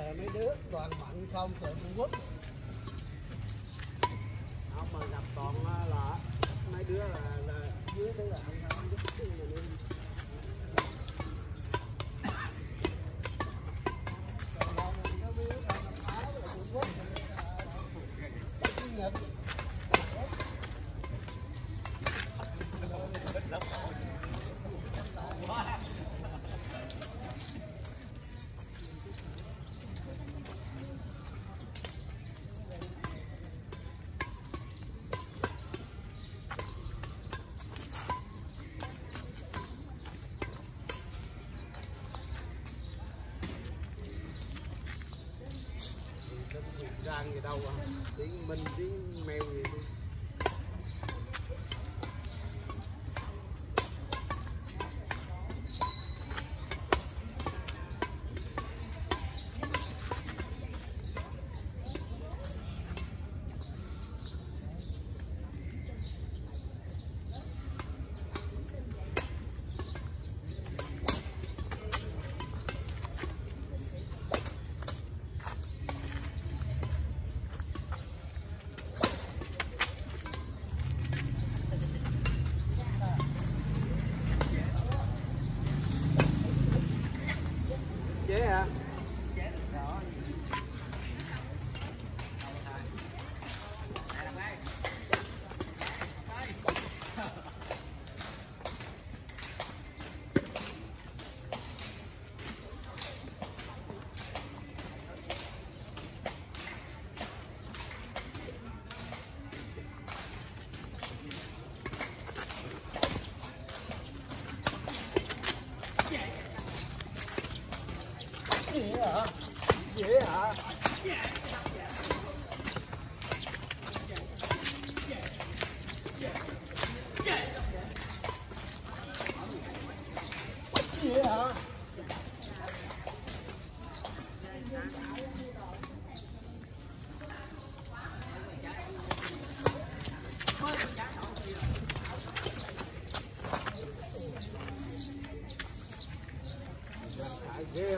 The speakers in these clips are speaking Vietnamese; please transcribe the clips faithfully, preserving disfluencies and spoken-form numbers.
về mấy đứa toàn mạnh không từ Trung Quốc. Không mà gặp toàn là mấy đứa là, là dưới đấy là không không giúp cái gì luôn. Rang gì đâu à, tiếng Minh tiếng mèo gì đi. Chế hả? Dễ hả? Dễ hả? Dễ hả? Ghê.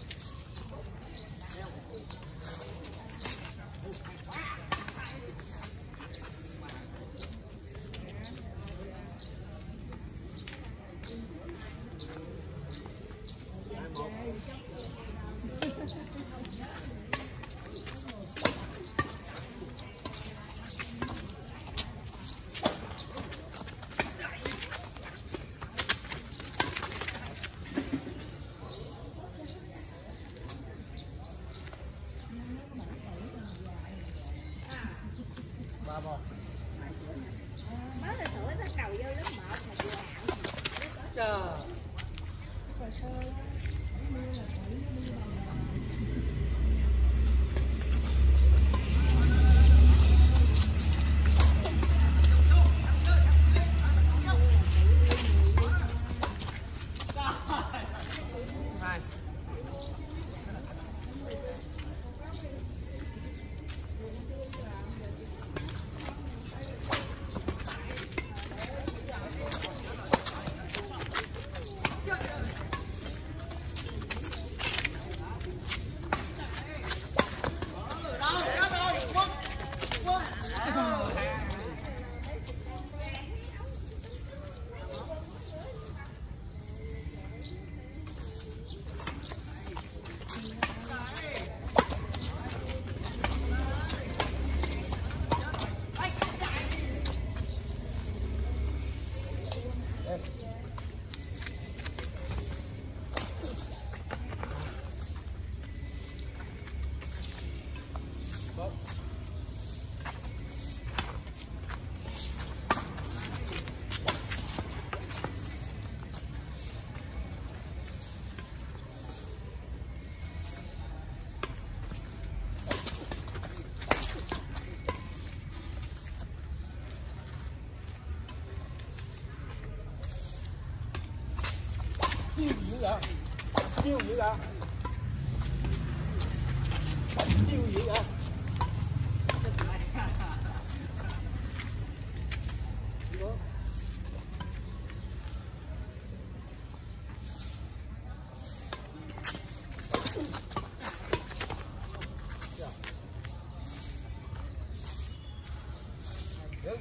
Ba bò. Mới là tuổi nó cầu vô lớp một mà vừa hẳn. Trời. Hai. Chiêu dữ vậy? Chiêu dữ vậy? Chiêu dữ vậy?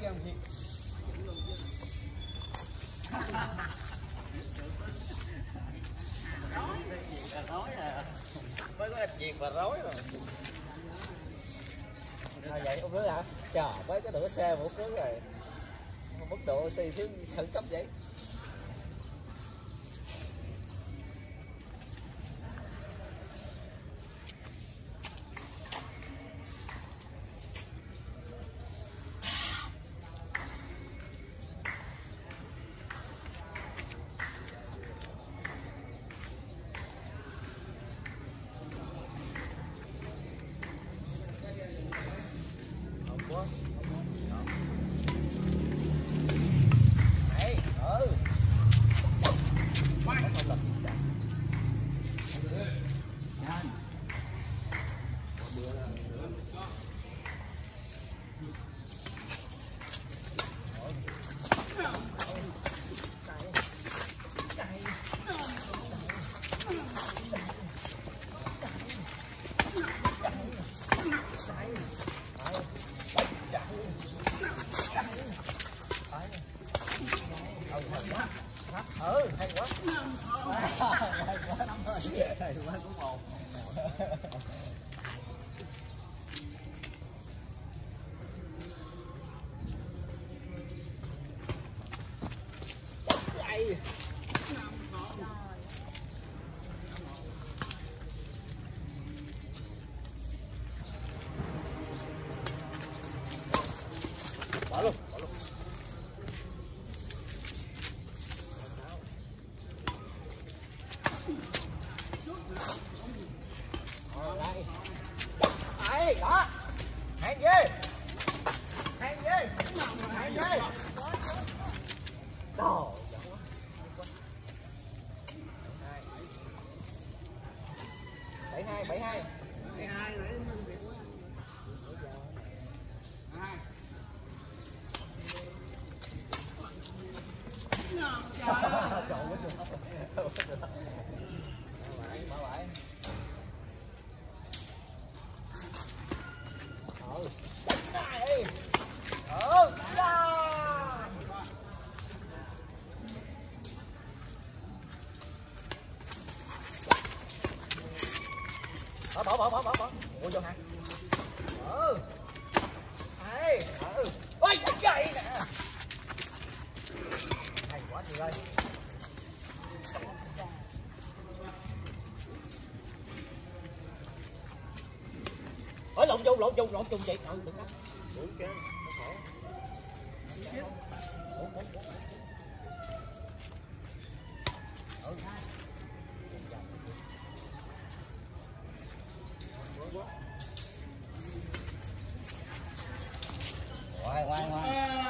kia làm gì? Rối à, mới có việc và rối rồi. À, vậy ông nói hả? Trời, với cái đổ xe một cứ rồi, mức độ oxy thiếu khẩn cấp vậy. Ừ, hay quá. Hay quá, hay quá cũng ổn. Đây. Bỏ luôn, bỏ luôn. Đây. Đây, đó. Hàng ghê. Hàng ghê. Hàng ghê. Trời. bảy hai, bảy hai. bảy hai lấy việc quá. hai. Trời ơi. Mở lại. Ừ. Này. Ừ. Bỏ bỏ bỏ bỏ bỏ bỏ. Ủa vô hả? Ừ. Hay. Ừ. Ôi trời nè. Hay quá chị ơi. Ôi lộn vô lộn vô lộn chung chị. Ừ đừng đánh. Ủa kìa, nó khổ. Ủa ủa ủa. Ừ. Hoài hoài hoài.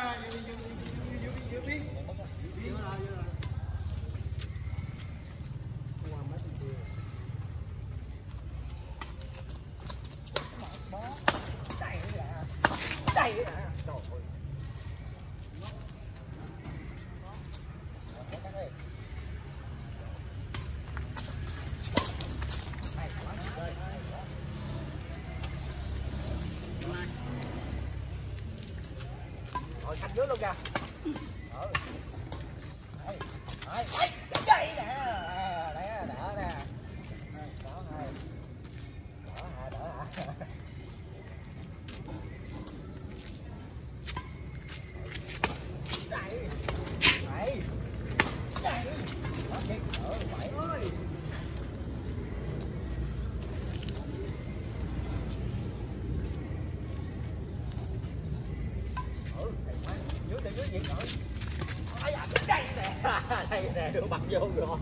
Đây nè. Trời ơi. Rồi canh dưới luôn kìa. Ừ. Đây. Đây. Đây. Đây nè. Đấy đỡ nè. Đó hai. Đỡ hả, đỡ hả. Đây. Đây. Đây. Đó chị. Ừ, bảy ơi. Ừ, thầy quá. Dưới đây dưới gì rồi. Ai à, đây nè. Đây nè, đưa mặt vô rồi.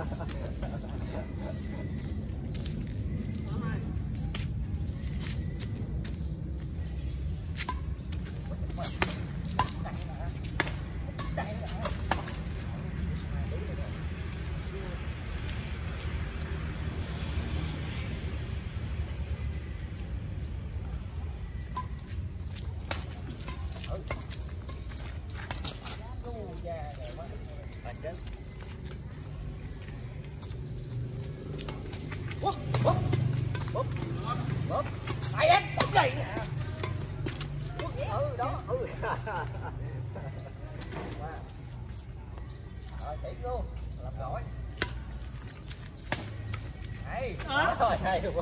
Bốp, bốp, bốp, bốp, ai em, bốp đây nè. Ừ, đó, ừ. Rồi chỉ luôn, làm gỏi. Hay, rồi hay quá.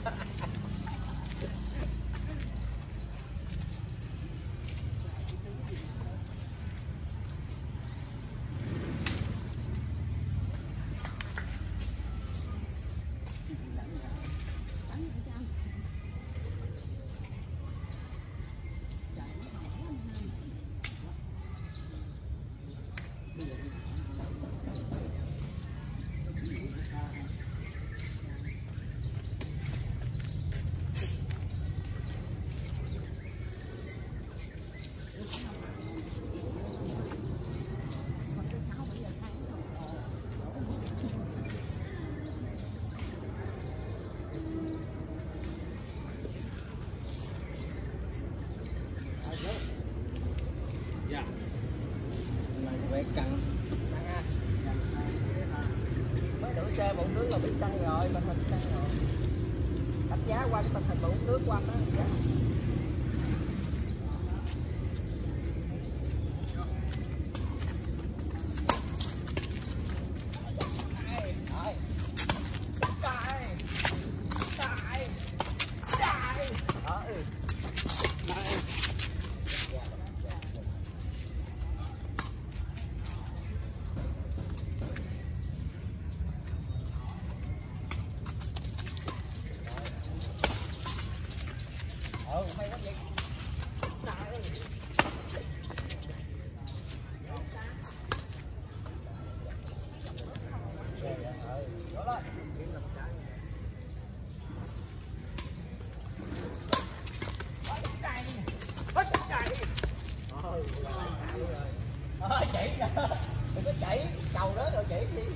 Căng mới nửa xe bụng nước là bị căng rồi, tình hình căng rồi. Đánh giá qua cái tình hình bụng nước của anh đó. Ừ, hay quá vậy. Trời. Đó lên. Ờ, chỉ nữa. Đừng có chỉ, cầu đó rồi chỉ gì.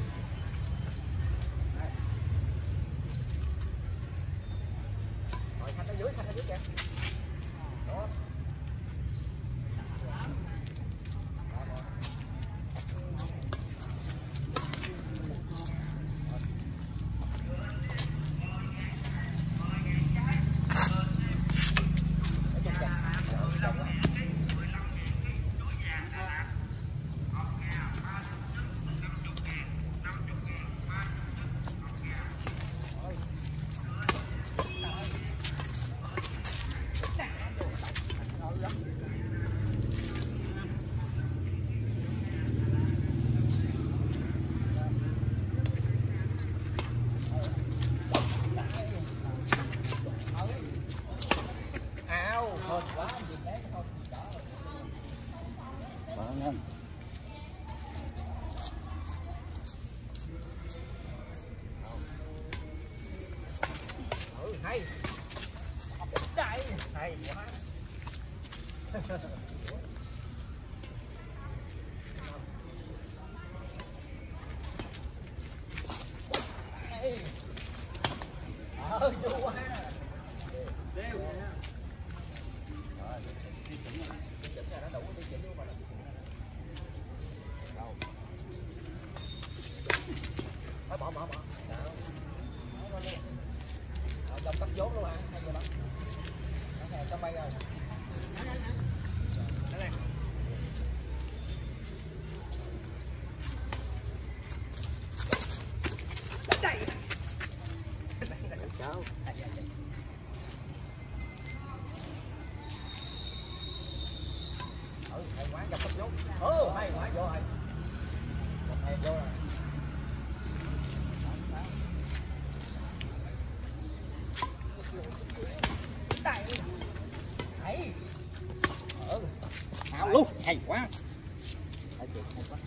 Rồi, thanh ở dưới, thanh ở dưới kìa. Đó. Thôi quá gì thế thôi đỡ rồi. lên. Ừ hay. Đây, hay quá. Đây. Ờ vui quá. Đeo nha. Rồi, đi chỉnh nha. Đi chỉnh là nó đủ đi chỉnh luôn mà là. Đâu. Bỏ bỏ bỏ bỏ. Đó. Đó luôn. Rồi trong cấp vốn luôn hả? Hay rồi đó. Đó nè, trong bay rồi. Đó nè. Đây. Cháu. Ừ, hay quá, trong cấp vốn. Ừ, hay quá, vô rồi. Một hay vô rồi. Đây. Hay. Ừ. Hào luôn, hay quá. Hay thiệt, hay quá.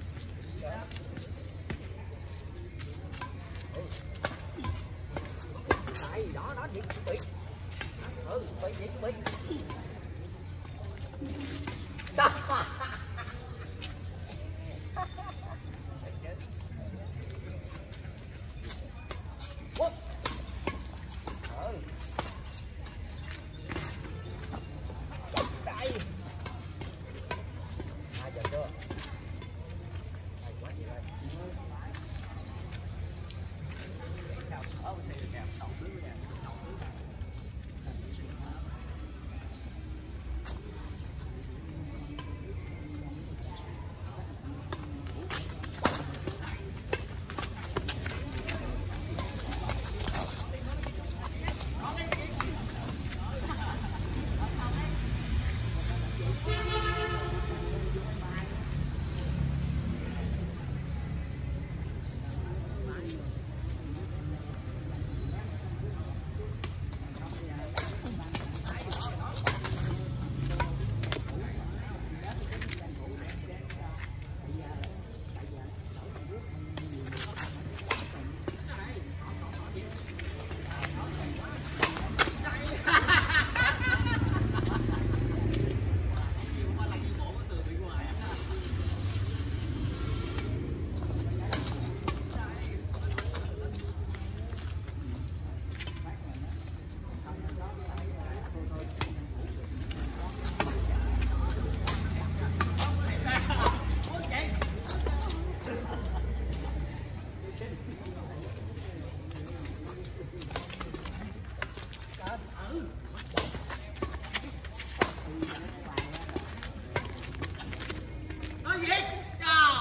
Tại đó nó điện chuẩn bị. Ừ, bị điện chuẩn bị. Đó. Ừ. Đây. À giờ chưa? Hay quá gì đây. Sao? Ờ, xe được kìa, đầu dưới nè, đầu dưới nè. Nói gì? Trời.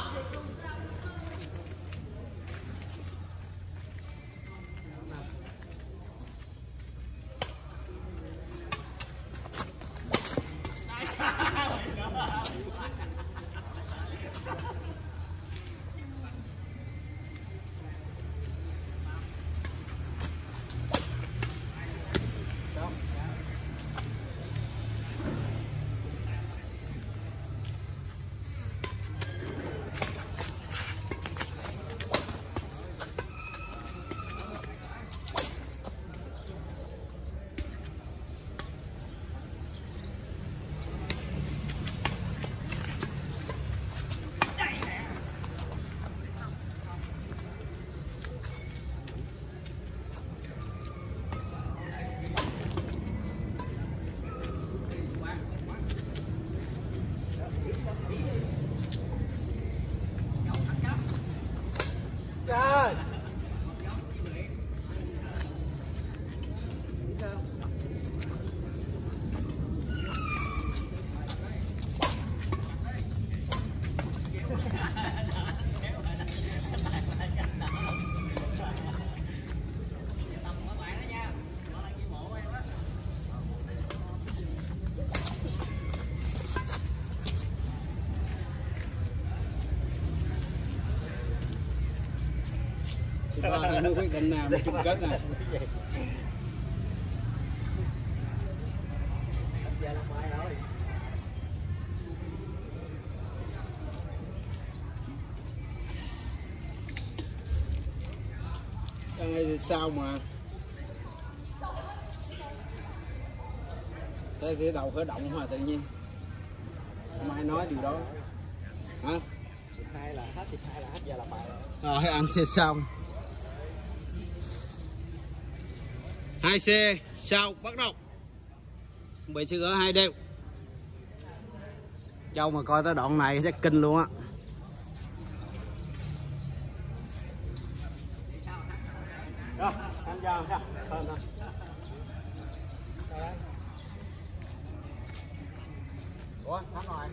Trời. Ba nó quyết định nào một chung kết nè. Đang đây thì sao mà thế sẽ đầu khởi động mà tự nhiên không ai nói điều đó hả? Thịt hai là hết, thịt hai là hết, giờ là bài Rồi ăn xe xong hai xe sau bắt đầu bị sư ở hai đeo Châu mà coi tới đoạn này chắc kinh luôn á. Rồi, ăn cho ha. Hơn thôi. Ủa, thắng rồi.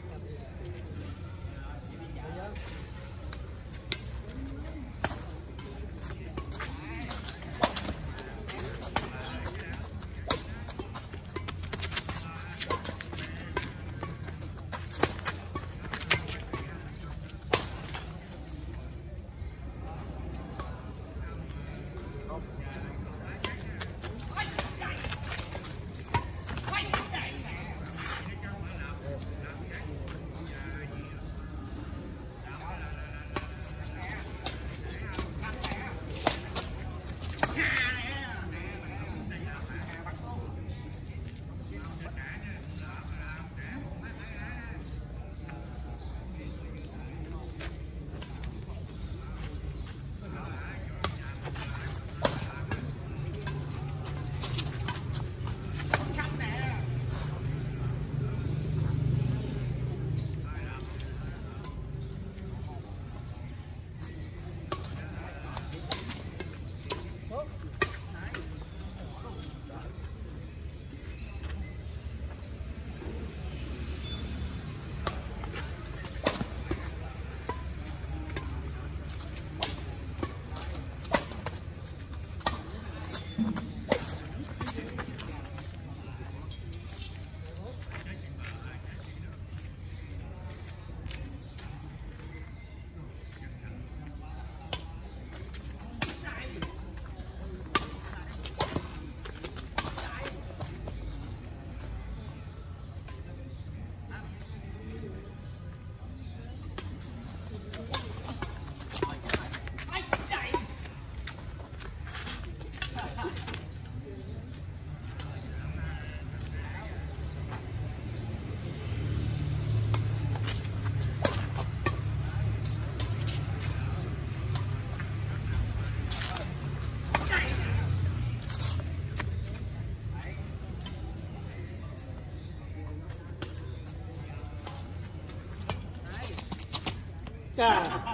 Trời.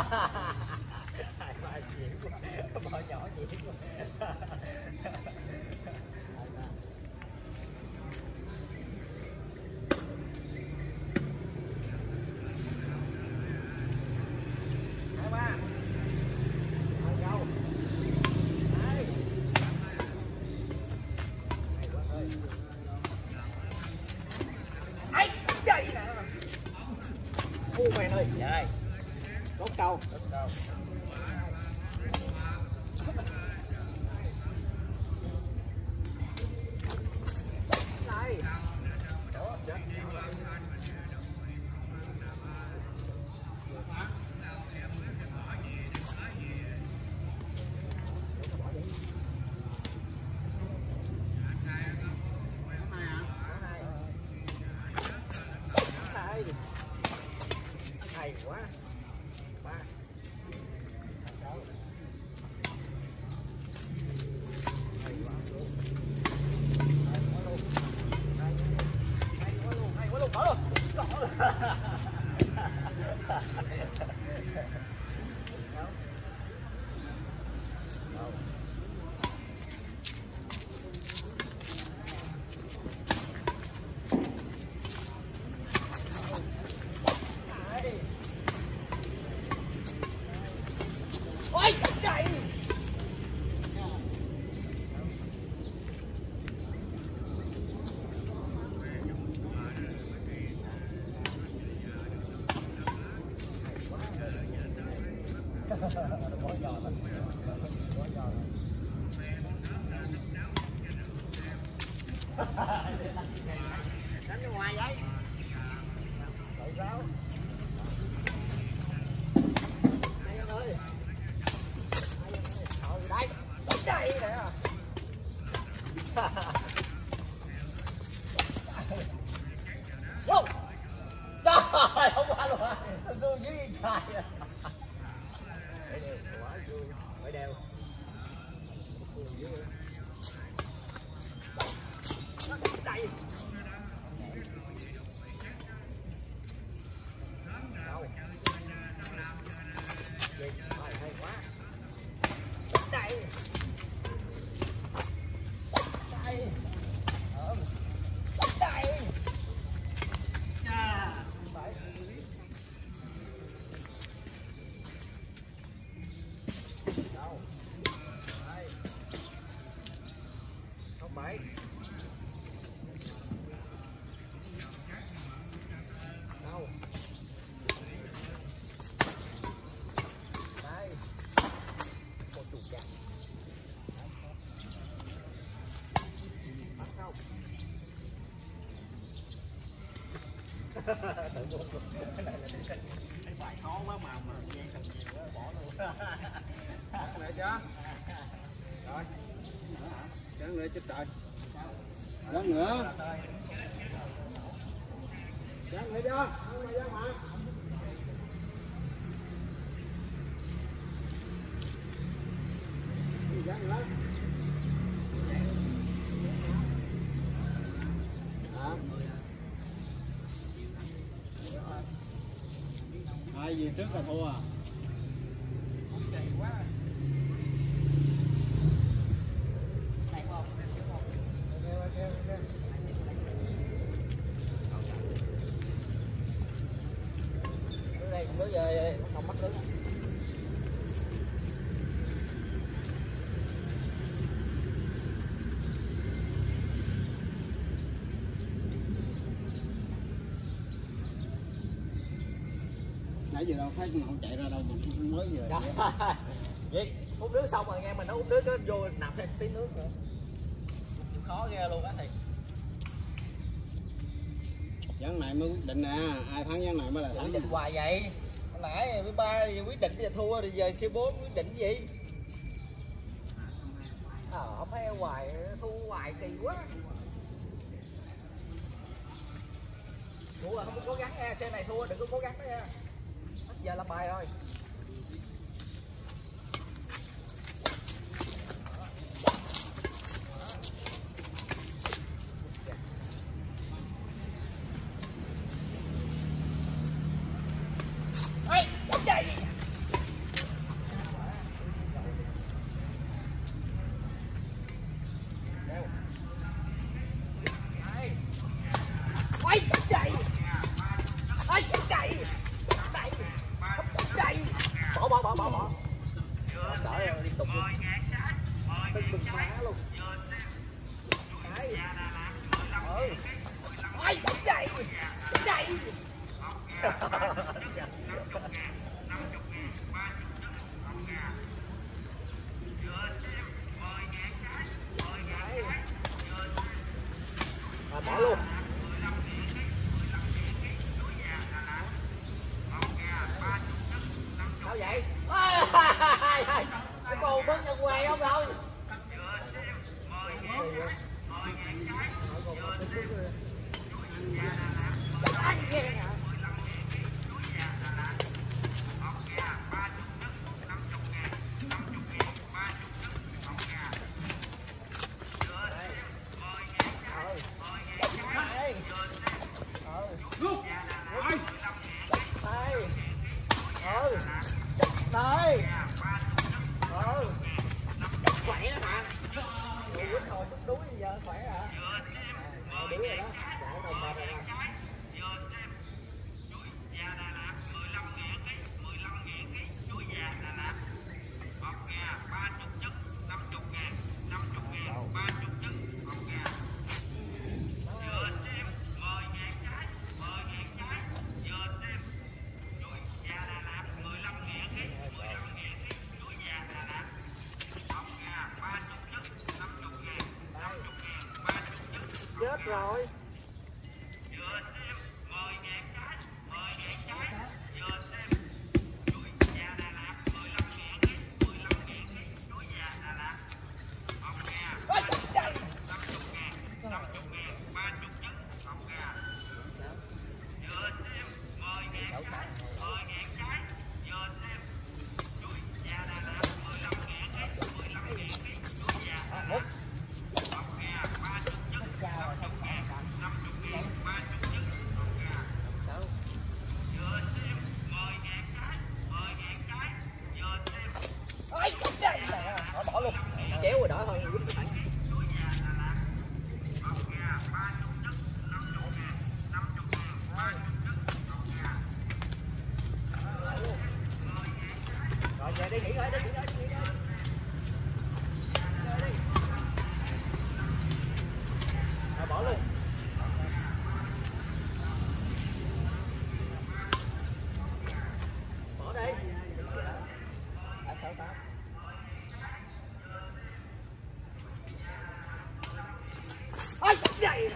Hai ba diễn quá, bỏ nhỏ diễn quá. Hai ba. Hai câu. Hai. Hay quá ơi. Ấy, vậy nè. Ô mày ơi, trời. Đốt câu, đốt câu. Này. Đó, chết. Hay quá. Ba. Hay quá luôn. Hay quá luôn. Hay quá luôn. Hay quá luôn. Mở luôn. Mở luôn. Ôi trời. Bỏ giò rồi. Bỏ giò rồi. Đánh ra ngoài vậy. Đợi ráo. Hai anh ơi. Thôi đây, đến đây nè. Vô. Trời, không qua luôn hả? Nó vui dữ vậy trời. Phải đều, quá vui. Phải đều. Vui dữ vậy. Đây. Đâu. Vậy, thôi, hay quá. Đây. Đây. Ờ. Đây. À. Bảy. Đâu. Đây. Không bảy. Đâu. Đây. Một chủ chặt. Bắt không? Tự buồn luôn. Cái này là cái bài khó quá mà mà nghe cần nhiều quá bỏ luôn. Bắt lại chưa? Rồi. Dán nữa chết trời. Dán nữa. Dán nữa chưa? Không dán mà. Dán nữa. Ai gì trước là thua à? Kỳ quá. Này không? Ok, ok, ok. Ở đây cũng về không bắt đứng. Nãy giờ đâu thấy con không chạy ra đâu mà mới về. Vậy hút nước xong rồi nghe mình nó hút nước nó vô nằm thêm tí nước nữa. Chịu khó ghê luôn á thì. Ván này mới quyết định nè, ai thắng ván này mới là thắng. Quyết định hoài vậy. Hồi nãy với ba quyết định giờ thua thì giờ siêu bốn quyết định gì? Ờ à, không thấy hoài thua hoài kỳ quá. Thua không có cố gắng nha, xe này thua đừng có cố gắng đó nha. Hết giờ làm bài thôi. Ê, gì? tưng bừng phá luôn. Đấy. Ừ. Ôi, chạy chạy. À, bỏ luôn. Sao vậy? Cái cô bước ra ngoài không đâu. Đây. Ừ. Khỏe đó hả? Ủa quýnh hồi chút đuối giờ khỏe hả? À, đuối rồi đó. Chạy đầu mệt rồi nè. Chết rồi. Bỏ luôn, chéo rồi đỡ thôi. Rồi về đi, nghỉ rồi, đi, nghỉ rồi, nghỉ rồi. Rồi bỏ luôn. Bỏ đi. À, sao ta? Ôi, vậy.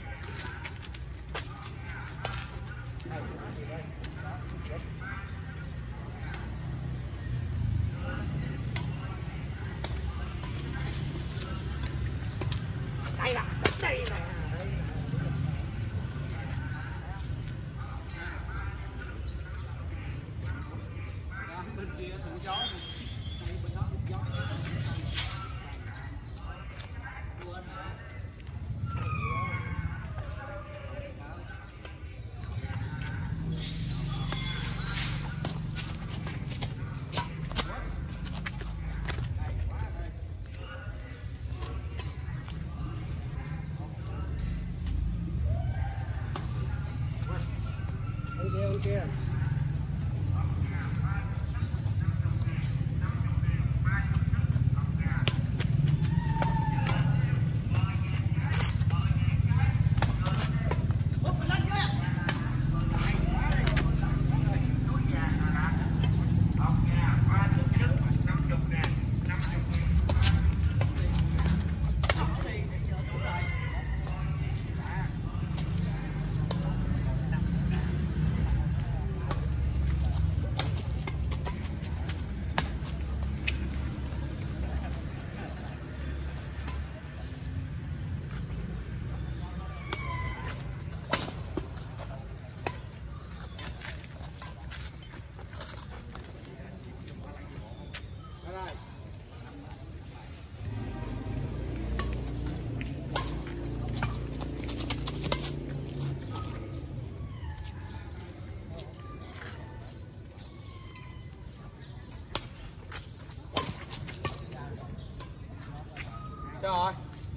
Đây nè, đây nè. Bên kia thùng gió, bên đó thùng gió. Bên kia. Rồi.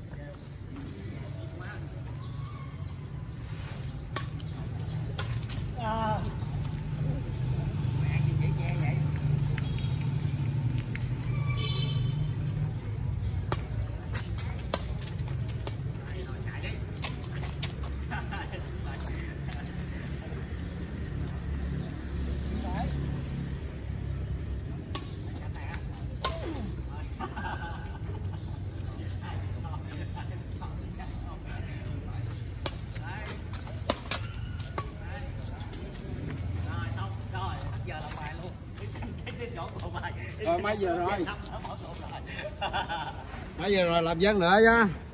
À. bài luôn. Cái xin chỗ bộ bài. Rồi mấy giờ rồi? Mấy giờ rồi làm dân nữa chứ?